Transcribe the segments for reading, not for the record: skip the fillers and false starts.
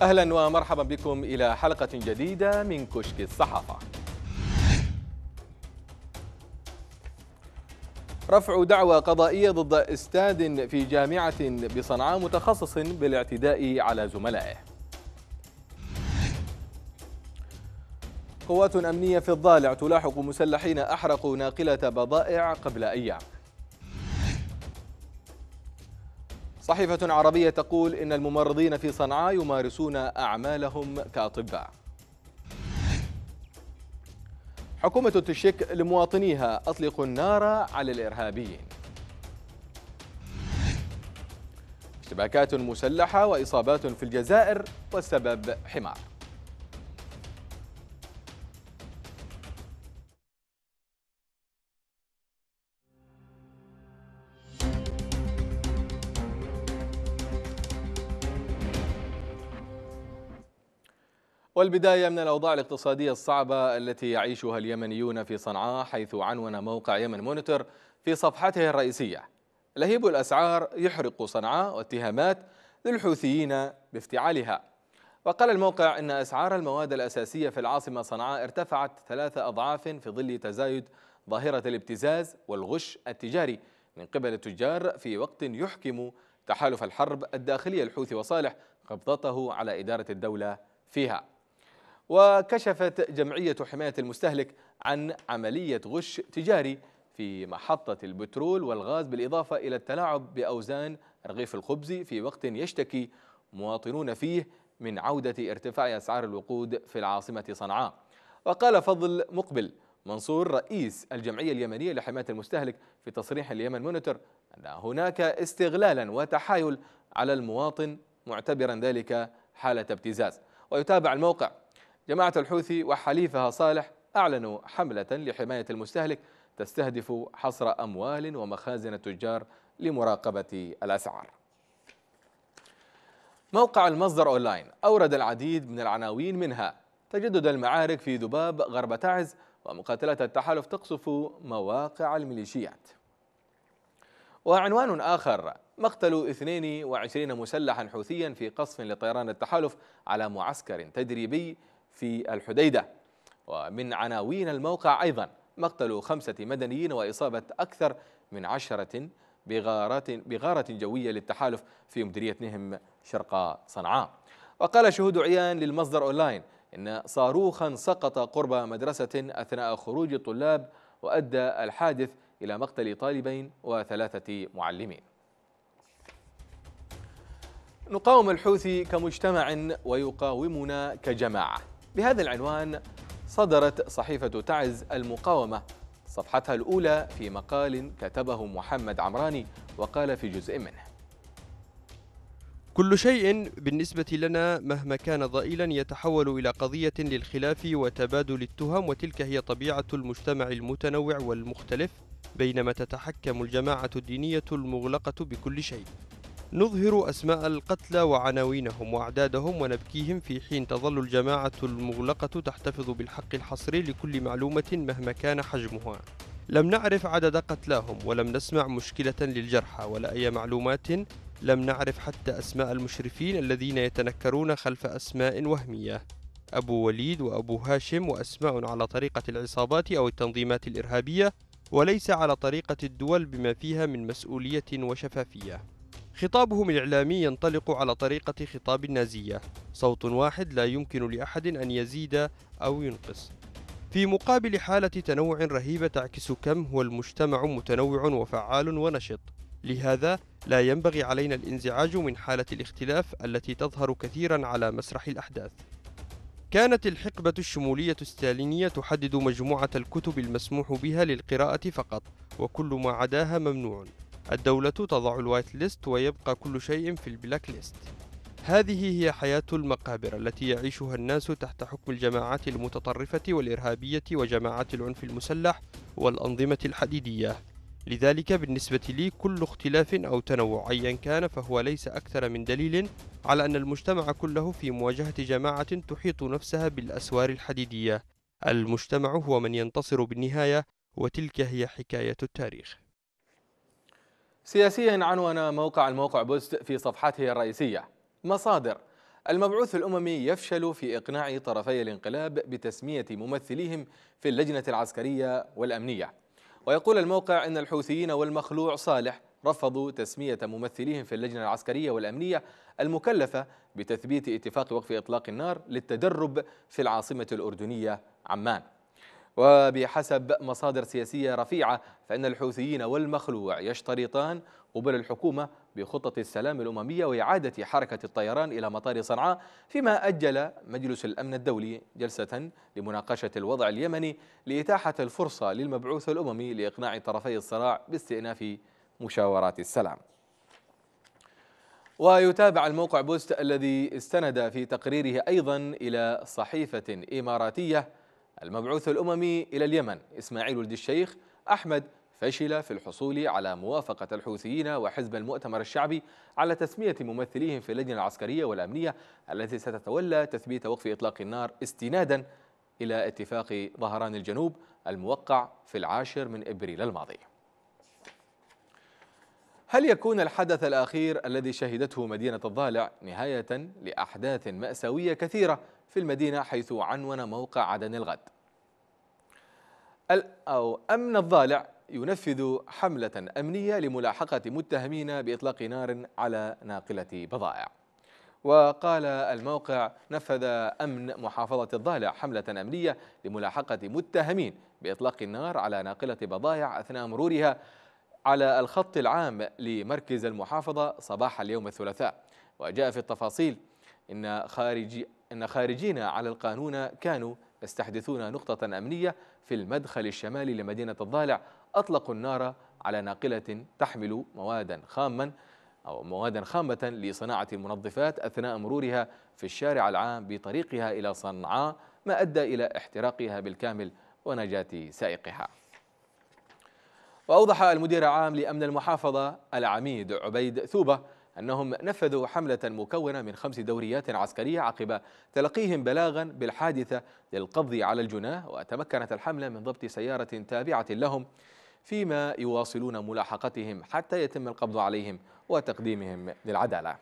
أهلا ومرحبا بكم إلى حلقة جديدة من كشك الصحافة. رفع دعوى قضائية ضد استاذ في جامعة بصنعاء متخصص بالاعتداء على زملائه. قوات أمنية في الضالع تلاحق مسلحين أحرقوا ناقلة بضائع قبل أيام. صحيفة عربية تقول إن الممرضين في صنعاء يمارسون أعمالهم كأطباء. حكومة تشيك لمواطنيها أطلقوا النار على الإرهابيين. اشتباكات مسلحة وإصابات في الجزائر والسبب حمار. والبداية من الأوضاع الاقتصادية الصعبة التي يعيشها اليمنيون في صنعاء، حيث عنون موقع يمن مونيتور في صفحته الرئيسية: لهيب الأسعار يحرق صنعاء واتهامات للحوثيين بافتعالها. وقال الموقع إن أسعار المواد الأساسية في العاصمة صنعاء ارتفعت 3 أضعاف في ظل تزايد ظاهرة الابتزاز والغش التجاري من قبل التجار، في وقت يحكم تحالف الحرب الداخلية الحوثي وصالح قبضته على إدارة الدولة فيها. وكشفت جمعية حماية المستهلك عن عملية غش تجاري في محطة البترول والغاز، بالإضافة إلى التلاعب بأوزان رغيف الخبز، في وقت يشتكي مواطنون فيه من عودة ارتفاع أسعار الوقود في العاصمة صنعاء. وقال فضل مقبل منصور رئيس الجمعية اليمنية لحماية المستهلك في تصريح اليمن مونيتور أن هناك استغلالا وتحايل على المواطن، معتبرا ذلك حالة ابتزاز. ويتابع الموقع: جماعة الحوثي وحليفها صالح أعلنوا حملة لحماية المستهلك تستهدف حصر أموال ومخازن التجار لمراقبة الأسعار. موقع المصدر أونلاين أورد العديد من العناوين، منها: تجدد المعارك في ذباب غرب تعز ومقاتلات التحالف تقصف مواقع الميليشيات. وعنوان آخر: مقتل 22 مسلحا حوثيا في قصف لطيران التحالف على معسكر تدريبي في الحديدة. ومن عناوين الموقع أيضا: مقتل 5 مدنيين وإصابة أكثر من 10 بغارة جوية للتحالف في مديرية نهم شرق صنعاء. وقال شهود عيان للمصدر أونلاين إن صاروخا سقط قرب مدرسة أثناء خروج الطلاب، وأدى الحادث إلى مقتل طالبين و3 معلمين. نقاوم الحوثي كمجتمع ويقاومنا كجماعة، بهذا العنوان صدرت صحيفة تعز المقاومة صفحتها الأولى في مقال كتبه محمد عمراني، وقال في جزء منه: كل شيء بالنسبة لنا مهما كان ضئيلا يتحول إلى قضية للخلاف وتبادل التهم، وتلك هي طبيعة المجتمع المتنوع والمختلف، بينما تتحكم الجماعة الدينية المغلقة بكل شيء. نظهر أسماء القتلى وعناوينهم وأعدادهم ونبكيهم، في حين تظل الجماعة المغلقة تحتفظ بالحق الحصري لكل معلومة مهما كان حجمها. لم نعرف عدد قتلاهم، ولم نسمع مشكلة للجرحى ولا أي معلومات. لم نعرف حتى أسماء المشرفين الذين يتنكرون خلف أسماء وهمية: أبو وليد وأبو هاشم، وأسماء على طريقة العصابات أو التنظيمات الإرهابية، وليس على طريقة الدول بما فيها من مسؤولية وشفافية. خطابهم الإعلامي ينطلق على طريقة خطاب النازية: صوت واحد لا يمكن لأحد أن يزيد أو ينقص. في مقابل حالة تنوع رهيبة تعكس كم هو المجتمع متنوع وفعال ونشط. لهذا لا ينبغي علينا الانزعاج من حالة الاختلاف التي تظهر كثيرا على مسرح الأحداث. كانت الحقبة الشمولية الستالينية تحدد مجموعة الكتب المسموح بها للقراءة فقط، وكل ما عداها ممنوع. الدولة تضع الوايت ليست ويبقى كل شيء في البلاك ليست. هذه هي حياة المقابر التي يعيشها الناس تحت حكم الجماعات المتطرفة والإرهابية وجماعات العنف المسلح والأنظمة الحديدية. لذلك بالنسبة لي كل اختلاف أو تنوع أيا كان فهو ليس أكثر من دليل على أن المجتمع كله في مواجهة جماعة تحيط نفسها بالأسوار الحديدية. المجتمع هو من ينتصر بالنهاية، وتلك هي حكاية التاريخ. سياسيا، عنون موقع بوست في صفحته الرئيسية: مصادر: المبعوث الأممي يفشل في إقناع طرفي الانقلاب بتسمية ممثليهم في اللجنة العسكرية والأمنية. ويقول الموقع إن الحوثيين والمخلوع صالح رفضوا تسمية ممثليهم في اللجنة العسكرية والأمنية المكلفة بتثبيت اتفاق وقف إطلاق النار للتدرب في العاصمة الأردنية عمان. وبحسب مصادر سياسية رفيعة فإن الحوثيين والمخلوع يشترطان قبول الحكومة بخطة السلام الأممية وإعادة حركة الطيران إلى مطار صنعاء، فيما أجل مجلس الأمن الدولي جلسة لمناقشة الوضع اليمني لإتاحة الفرصة للمبعوث الأممي لإقناع طرفي الصراع باستئناف مشاورات السلام. ويتابع الموقع بوست الذي استند في تقريره أيضا إلى صحيفة إماراتية المبعوث الأممي إلى اليمن إسماعيل ولد الشيخ أحمد فشل في الحصول على موافقة الحوثيين وحزب المؤتمر الشعبي على تسمية ممثليهم في اللجنة العسكرية والأمنية التي ستتولى تثبيت وقف إطلاق النار استنادا إلى اتفاق ظهران الجنوب الموقع في 10 أبريل الماضي. هل يكون الحدث الأخير الذي شهدته مدينة الضالع نهاية لأحداث مأساوية كثيرة في المدينة، حيث عنون موقع عدن الغد أو أمن الضالع ينفذ حملة أمنية لملاحقة متهمين بإطلاق نار على ناقلة بضائع. وقال الموقع نفذ أمن محافظة الضالع حملة أمنية لملاحقة متهمين بإطلاق النار على ناقلة بضائع أثناء مرورها على الخط العام لمركز المحافظة صباح اليوم الثلاثاء. وجاء في التفاصيل إن خارجين على القانون كانوا يستحدثون نقطة أمنية في المدخل الشمالي لمدينة الضالع، أطلقوا النار على ناقلة تحمل موادا خامة لصناعة المنظفات أثناء مرورها في الشارع العام بطريقها إلى صنعاء، ما أدى إلى احتراقها بالكامل ونجاة سائقها. وأوضح المدير العام لأمن المحافظة العميد عبيد ثوبة أنهم نفذوا حملة مكونة من 5 دوريات عسكرية عقب تلقيهم بلاغا بالحادثة للقبض على الجناه، وتمكنت الحملة من ضبط سيارة تابعة لهم، فيما يواصلون ملاحقتهم حتى يتم القبض عليهم وتقديمهم للعدالة.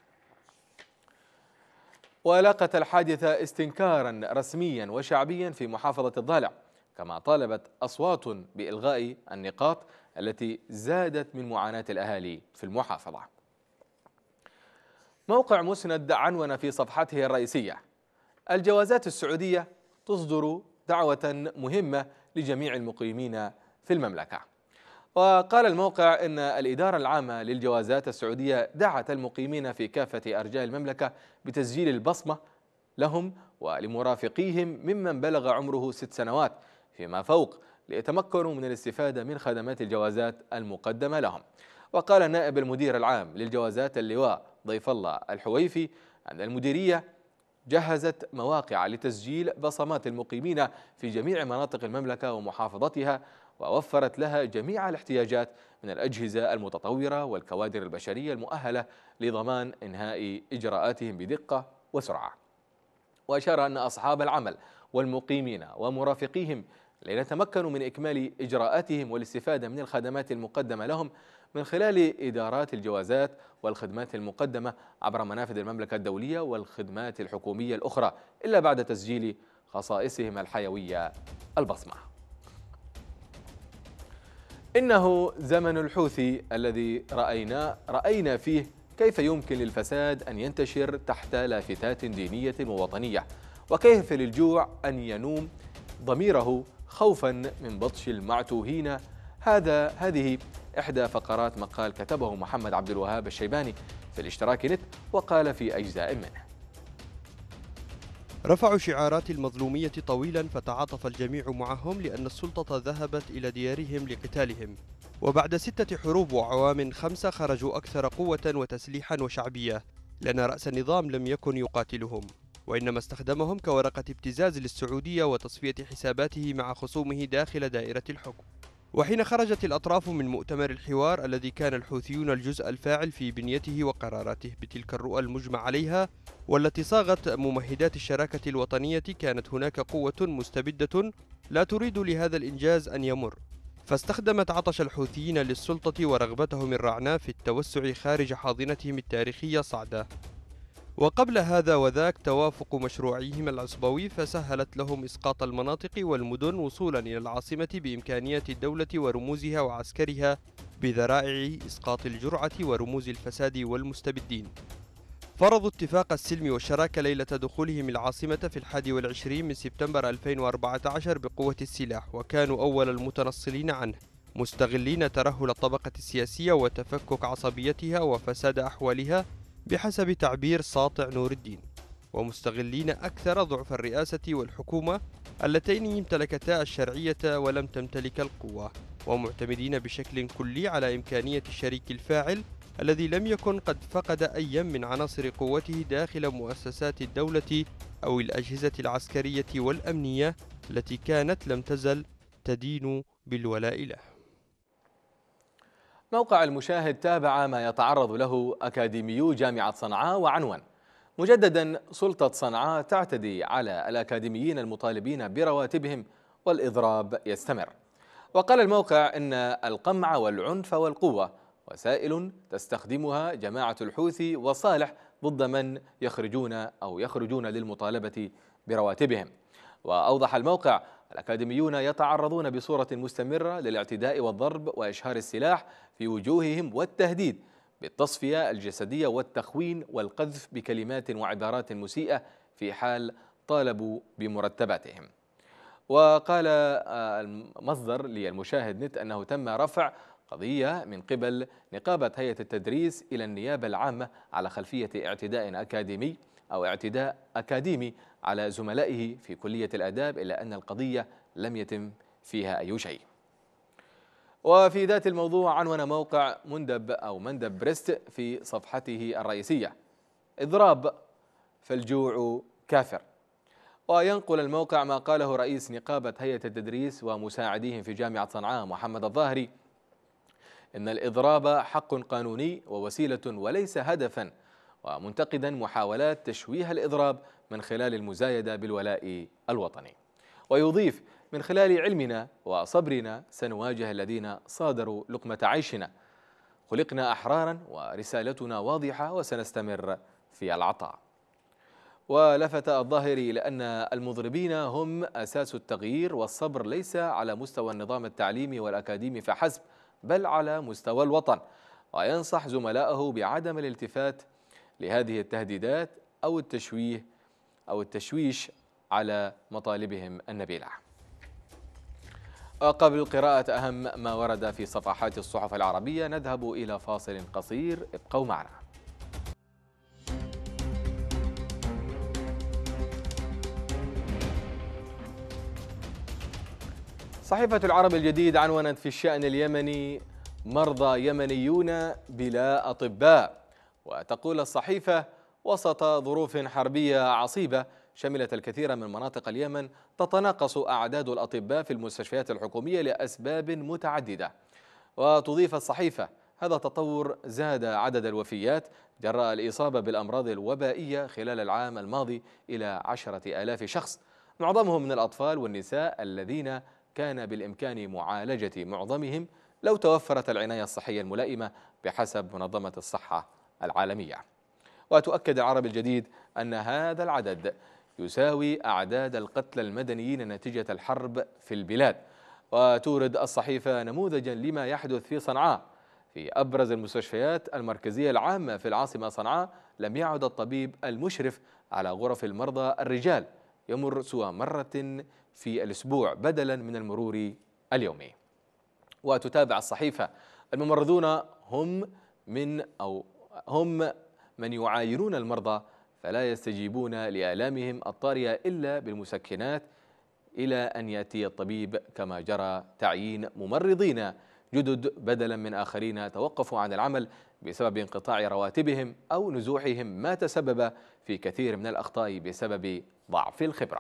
ولاقت الحادثة استنكارا رسميا وشعبيا في محافظة الضالع، كما طالبت أصوات بإلغاء النقاط التي زادت من معاناة الأهالي في المحافظة. موقع مسند عنون في صفحته الرئيسية: الجوازات السعودية تصدر دعوة مهمة لجميع المقيمين في المملكة. وقال الموقع إن الإدارة العامة للجوازات السعودية دعت المقيمين في كافة أرجاء المملكة بتسجيل البصمة لهم ولمرافقيهم ممن بلغ عمره 6 سنوات فيما فوق ليتمكنوا من الاستفادة من خدمات الجوازات المقدمة لهم. وقال نائب المدير العام للجوازات اللواء ضيف الله الحويفي أن المديرية جهزت مواقع لتسجيل بصمات المقيمين في جميع مناطق المملكة ومحافظتها، ووفرت لها جميع الاحتياجات من الأجهزة المتطورة والكوادر البشرية المؤهلة لضمان إنهاء إجراءاتهم بدقة وسرعة. وأشار أن أصحاب العمل والمقيمين ومرافقيهم ليتمكنوا من إكمال إجراءاتهم والاستفادة من الخدمات المقدمة لهم من خلال إدارات الجوازات والخدمات المقدمة عبر منافذ المملكة الدولية والخدمات الحكومية الأخرى، إلا بعد تسجيل خصائصهم الحيوية البصمة. إنه زمن الحوثي الذي رأينا فيه كيف يمكن للفساد أن ينتشر تحت لافتات دينية ووطنية، وكيف للجوع أن ينوم ضميره خوفا من بطش المعتوهين. هذه إحدى فقرات مقال كتبه محمد عبد الوهاب الشيباني في الاشتراك نت، وقال في أجزاء منه: رفعوا شعارات المظلومية طويلا فتعاطف الجميع معهم لأن السلطة ذهبت إلى ديارهم لقتالهم، وبعد 6 حروب وعوام 5 خرجوا أكثر قوة وتسليحا وشعبية، لأن رأس النظام لم يكن يقاتلهم وإنما استخدمهم كورقة ابتزاز للسعودية وتصفية حساباته مع خصومه داخل دائرة الحكم. وحين خرجت الأطراف من مؤتمر الحوار الذي كان الحوثيون الجزء الفاعل في بنيته وقراراته بتلك الرؤى المجمع عليها والتي صاغت ممهدات الشراكة الوطنية، كانت هناك قوة مستبدة لا تريد لهذا الإنجاز أن يمر، فاستخدمت عطش الحوثيين للسلطة ورغبتهم الرعناء في التوسع خارج حاضنتهم التاريخية صعدة. وقبل هذا وذاك توافق مشروعيهما العصبوي فسهلت لهم إسقاط المناطق والمدن وصولا إلى العاصمة بإمكانيات الدولة ورموزها وعسكرها بذرائع إسقاط الجرعة ورموز الفساد والمستبدين. فرضوا اتفاق السلم والشراكة ليلة دخولهم العاصمة في 21 من سبتمبر 2014 بقوة السلاح، وكانوا أول المتنصلين عنه، مستغلين ترهل الطبقة السياسية وتفكك عصبيتها وفساد أحوالها بحسب تعبير ساطع نور الدين، ومستغلين أكثر ضعف الرئاسة والحكومة اللتين امتلكتا الشرعية ولم تمتلك القوة، ومعتمدين بشكل كلي على إمكانية الشريك الفاعل الذي لم يكن قد فقد أي من عناصر قوته داخل مؤسسات الدولة أو الأجهزة العسكرية والأمنية التي كانت لم تزل تدين بالولاء له. موقع المشاهد تابع ما يتعرض له أكاديميو جامعة صنعاء وعنون: مجددا سلطة صنعاء تعتدي على الأكاديميين المطالبين برواتبهم والإضراب يستمر. وقال الموقع إن القمع والعنف والقوة وسائل تستخدمها جماعة الحوثي وصالح ضد من يخرجون للمطالبة برواتبهم. وأوضح الموقع: الأكاديميون يتعرضون بصورة مستمرة للاعتداء والضرب وإشهار السلاح في وجوههم والتهديد بالتصفية الجسدية والتخوين والقذف بكلمات وعبارات مسيئة في حال طالبوا بمرتباتهم. وقال المصدر للمشاهد نت أنه تم رفع قضية من قبل نقابة هيئة التدريس إلى النيابة العامة على خلفية اعتداء أكاديمي أو اعتداء أكاديمي على زملائه في كلية الآداب، إلا أن القضية لم يتم فيها أي شيء. وفي ذات الموضوع عنون موقع مندب بريست في صفحته الرئيسية: إضراب فالجوع كافر. وينقل الموقع ما قاله رئيس نقابة هيئة التدريس ومساعديهم في جامعة صنعاء محمد الظاهري: إن الإضراب حق قانوني ووسيلة وليس هدفا، ومنتقدا محاولات تشويه الإضراب من خلال المزايدة بالولاء الوطني. ويضيف: من خلال علمنا وصبرنا سنواجه الذين صادروا لقمة عيشنا، خلقنا أحرارا ورسالتنا واضحة وسنستمر في العطاء. ولفت الظاهري إلى أن المضربين هم أساس التغيير، والصبر ليس على مستوى النظام التعليمي والأكاديمي فحسب بل على مستوى الوطن، وينصح زملائه بعدم الالتفات لهذه التهديدات أو التشويش على مطالبهم النبيلة. وقبل قراءة أهم ما ورد في صفحات الصحف العربية نذهب إلى فاصل قصير، ابقوا معنا. صحيفة العرب الجديد عنونت في الشأن اليمني: مرضى يمنيون بلا أطباء. وتقول الصحيفة: وسط ظروف حربية عصيبة شملت الكثير من مناطق اليمن تتناقص أعداد الأطباء في المستشفيات الحكومية لأسباب متعددة. وتضيف الصحيفة: هذا التطور زاد عدد الوفيات جراء الإصابة بالأمراض الوبائية خلال العام الماضي إلى 10,000 شخص، معظمهم من الأطفال والنساء الذين كان بالإمكان معالجة معظمهم لو توفرت العناية الصحية الملائمة بحسب منظمة الصحة العالمية. وتؤكد العرب الجديد أن هذا العدد يساوي أعداد القتلى المدنيين نتيجة الحرب في البلاد. وتورد الصحيفة نموذجا لما يحدث في صنعاء: في أبرز المستشفيات المركزية العامة في العاصمة صنعاء لم يعد الطبيب المشرف على غرف المرضى الرجال يمر سوى مرة في الأسبوع بدلا من المرور اليومي. وتتابع الصحيفة: الممرضون هم من يعايرون المرضى فلا يستجيبون لآلامهم الطارئة إلا بالمسكنات إلى أن يأتي الطبيب، كما جرى تعيين ممرضين جدد بدلا من آخرين توقفوا عن العمل بسبب انقطاع رواتبهم أو نزوحهم، ما تسبب في كثير من الأخطاء بسبب ضعف الخبرة.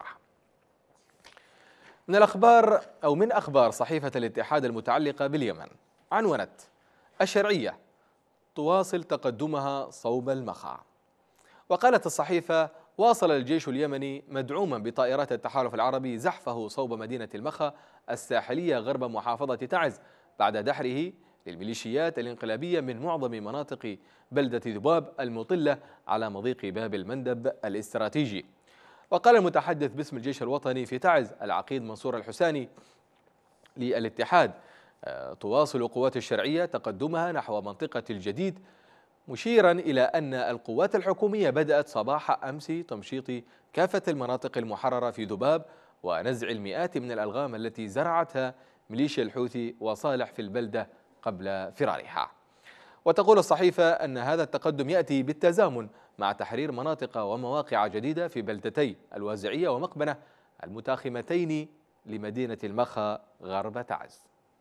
من أخبار صحيفة الاتحاد المتعلقة باليمن عنونت: الشرعية تواصل تقدمها صوب المخا. وقالت الصحيفة: واصل الجيش اليمني مدعوما بطائرات التحالف العربي زحفه صوب مدينة المخا الساحلية غرب محافظة تعز بعد دحره للميليشيات الانقلابية من معظم مناطق بلدة ذباب المطلة على مضيق باب المندب الاستراتيجي. وقال المتحدث باسم الجيش الوطني في تعز العقيد منصور الحساني للاتحاد: تواصل القوات الشرعية تقدمها نحو منطقة الجديد، مشيرا إلى أن القوات الحكومية بدأت صباح أمس تمشيط كافة المناطق المحررة في ذباب ونزع المئات من الألغام التي زرعتها ميليشيا الحوثي وصالح في البلدة قبل فرارها. وتقول الصحيفة أن هذا التقدم يأتي بالتزامن مع تحرير مناطق ومواقع جديدة في بلدتي الوازعية ومقبنة المتاخمتين لمدينة المخا غرب تعز.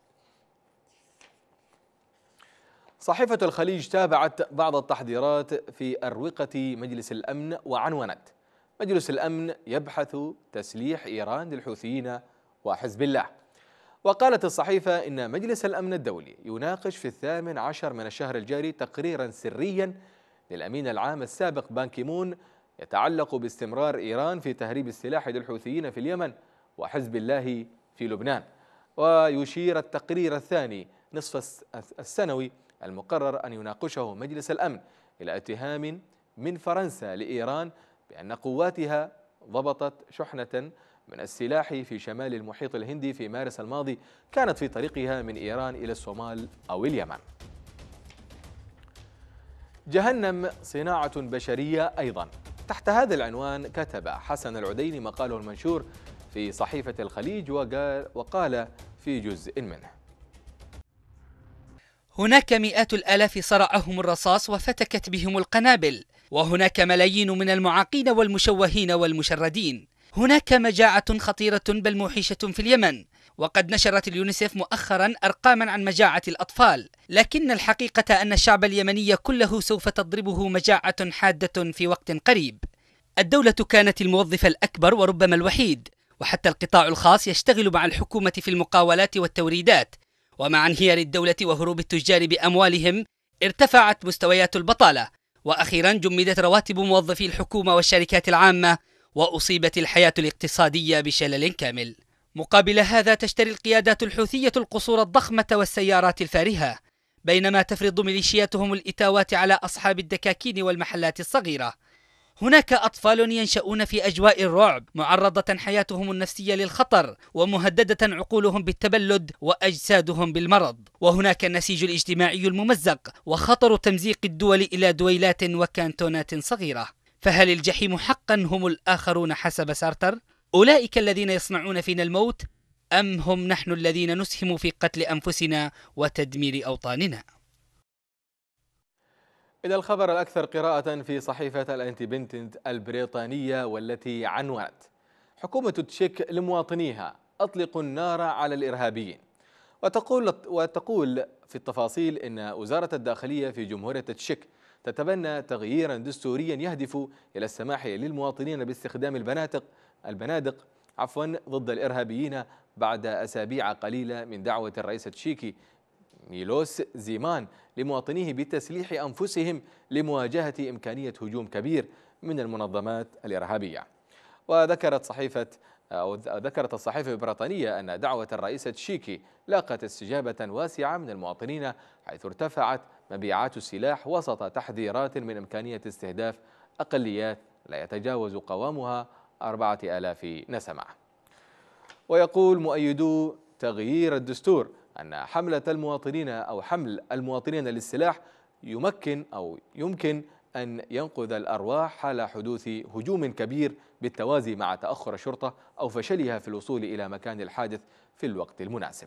صحيفة الخليج تابعت بعض التحذيرات في أروقة مجلس الأمن وعنونت: مجلس الأمن يبحث تسليح إيران للحوثيين وحزب الله. وقالت الصحيفة إن مجلس الأمن الدولي يناقش في 18 من الشهر الجاري تقريرا سريا للأمين العام السابق بان كيمون يتعلق باستمرار إيران في تهريب السلاح للحوثيين في اليمن وحزب الله في لبنان. ويشير التقرير الثاني نصف السنوي المقرر أن يناقشه مجلس الأمن إلى اتهام من فرنسا لإيران بأن قواتها ضبطت شحنة من السلاح في شمال المحيط الهندي في مارس الماضي كانت في طريقها من إيران إلى الصومال أو اليمن. جهنم صناعة بشرية أيضا. تحت هذا العنوان كتب حسن العديني مقاله المنشور في صحيفة الخليج وقال في جزء منه: هناك مئات الآلاف صرعهم الرصاص وفتكت بهم القنابل، وهناك ملايين من المعاقين والمشوهين والمشردين. هناك مجاعة خطيرة بل موحشة في اليمن، وقد نشرت اليونيسف مؤخرا أرقاما عن مجاعة الأطفال، لكن الحقيقة أن الشعب اليمني كله سوف تضربه مجاعة حادة في وقت قريب. الدولة كانت الموظف الأكبر وربما الوحيد، وحتى القطاع الخاص يشتغل مع الحكومة في المقاولات والتوريدات، ومع انهيار الدولة وهروب التجار بأموالهم ارتفعت مستويات البطالة، وأخيرا جمدت رواتب موظفي الحكومة والشركات العامة، وأصيبت الحياة الاقتصادية بشلل كامل. مقابل هذا تشتري القيادات الحوثية القصور الضخمة والسيارات الفارهة، بينما تفرض ميليشياتهم الإتاوات على أصحاب الدكاكين والمحلات الصغيرة. هناك أطفال ينشؤون في أجواء الرعب، معرضة حياتهم النفسية للخطر، ومهددة عقولهم بالتبلد وأجسادهم بالمرض. وهناك النسيج الاجتماعي الممزق، وخطر تمزيق الدول إلى دويلات وكانتونات صغيرة. فهل الجحيم حقا هم الآخرون حسب سارتر؟ أولئك الذين يصنعون فينا الموت، أم هم نحن الذين نسهم في قتل أنفسنا وتدمير أوطاننا؟ إلى الخبر الأكثر قراءة في صحيفة الأندبندنت البريطانية، والتي عنونت: حكومة التشيك لمواطنيها أطلقوا النار على الإرهابيين. وتقول في التفاصيل إن وزارة الداخلية في جمهورية التشيك تتبنى تغييرا دستوريا يهدف إلى السماح للمواطنين باستخدام البنادق ضد الإرهابيين بعد أسابيع قليلة من دعوة الرئيس التشيكي ميلوس زيمان لمواطنيه بتسليح أنفسهم لمواجهة إمكانية هجوم كبير من المنظمات الإرهابية. وذكرت الصحيفة البريطانية أن دعوة الرئيس التشيكي لاقت استجابة واسعة من المواطنين، حيث ارتفعت مبيعات السلاح وسط تحذيرات من إمكانية استهداف أقليات لا يتجاوز قوامها 4000 نسمة. ويقول مؤيدو تغيير الدستور أن حمل المواطنين للسلاح يمكن أن ينقذ الأرواح حال حدوث هجوم كبير، بالتوازي مع تأخر الشرطة أو فشلها في الوصول إلى مكان الحادث في الوقت المناسب.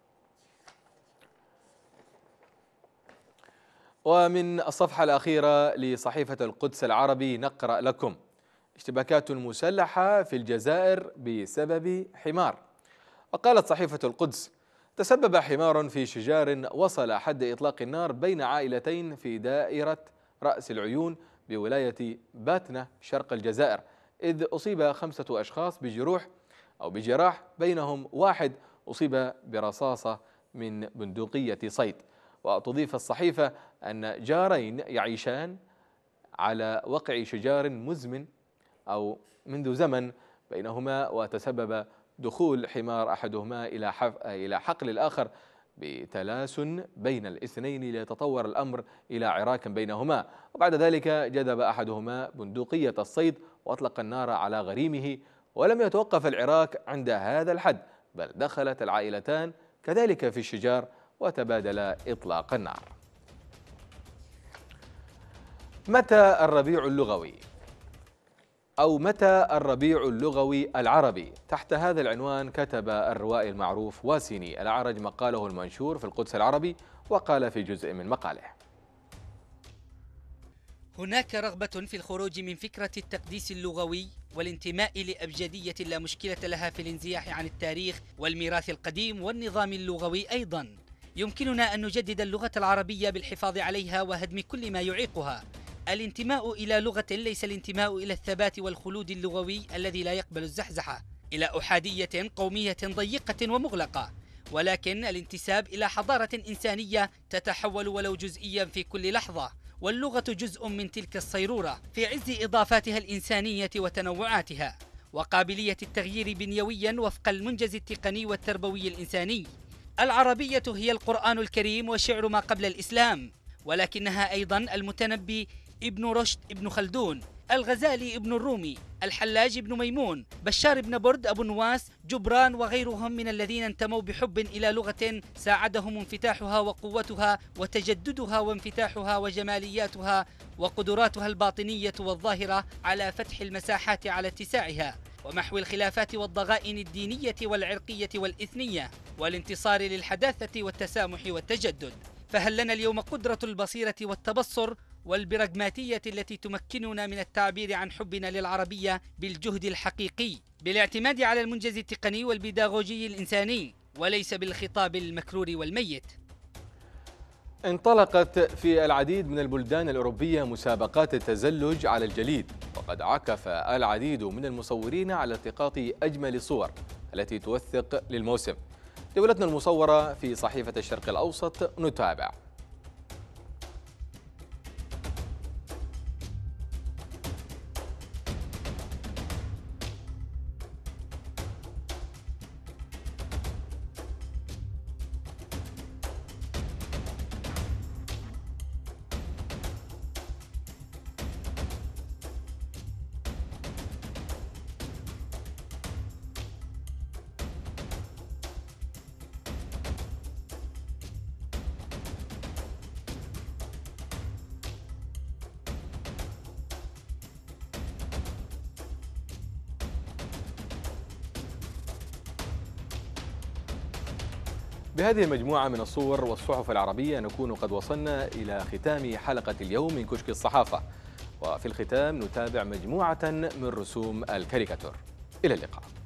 ومن الصفحة الأخيرة لصحيفة القدس العربي نقرأ لكم: اشتباكات مسلحة في الجزائر بسبب حمار. وقالت صحيفة القدس: تسبب حمار في شجار وصل حد إطلاق النار بين عائلتين في دائرة رأس العيون بولاية باتنة شرق الجزائر، إذ أصيب 5 أشخاص بجراح، بينهم واحد أصيب برصاصة من بندقية صيد. وتضيف الصحيفة أن جارين يعيشان على وقع شجار مزمن أو منذ زمن بينهما، وتسبب دخول حمار أحدهما إلى حقل الآخر بتلاسن بين الاثنين ليتطور الأمر إلى عراك بينهما، وبعد ذلك جذب أحدهما بندقية الصيد وأطلق النار على غريمه. ولم يتوقف العراك عند هذا الحد، بل دخلت العائلتان كذلك في الشجار وتبادلا إطلاق النار. متى الربيع اللغوي؟ أو متى الربيع اللغوي العربي؟ تحت هذا العنوان كتب الروائي المعروف واسيني الأعرج مقاله المنشور في القدس العربي، وقال في جزء من مقاله: هناك رغبة في الخروج من فكرة التقديس اللغوي والانتماء لأبجدية لا مشكلة لها في الانزياح عن التاريخ والميراث القديم والنظام اللغوي. أيضا يمكننا أن نجدد اللغة العربية بالحفاظ عليها وهدم كل ما يعيقها. الانتماء إلى لغة ليس الانتماء إلى الثبات والخلود اللغوي الذي لا يقبل الزحزحة، إلى أحادية قومية ضيقة ومغلقة، ولكن الانتساب إلى حضارة إنسانية تتحول ولو جزئيا في كل لحظة. واللغة جزء من تلك الصيرورة في عز إضافاتها الإنسانية وتنوعاتها، وقابلية التغيير بنيويا وفق المنجز التقني والتربوي الإنساني. العربية هي القرآن الكريم وشعر ما قبل الإسلام، ولكنها أيضا المتنبي ابن رشد ابن خلدون، الغزالي ابن الرومي، الحلاج ابن ميمون، بشار ابن برد أبو نواس، جبران وغيرهم من الذين انتموا بحب إلى لغة ساعدهم انفتاحها وقوتها وتجددها وانفتاحها وجمالياتها وقدراتها الباطنية والظاهرة على فتح المساحات على اتساعها ومحو الخلافات والضغائن الدينية والعرقية والإثنية والانتصار للحداثة والتسامح والتجدد. فهل لنا اليوم قدرة البصيرة والتبصر والبراغماتية التي تمكننا من التعبير عن حبنا للعربية بالجهد الحقيقي، بالاعتماد على المنجز التقني والبيداغوجي الإنساني وليس بالخطاب المكرور والميت؟ انطلقت في العديد من البلدان الأوروبية مسابقات التزلج على الجليد، وقد عكف العديد من المصورين على التقاط أجمل الصور التي توثق للموسم. جولتنا المصورة في صحيفة الشرق الأوسط نتابع. بهذه المجموعة من الصور والصحف العربية نكون قد وصلنا إلى ختام حلقة اليوم من كشك الصحافة، وفي الختام نتابع مجموعة من رسوم الكاريكاتور. إلى اللقاء.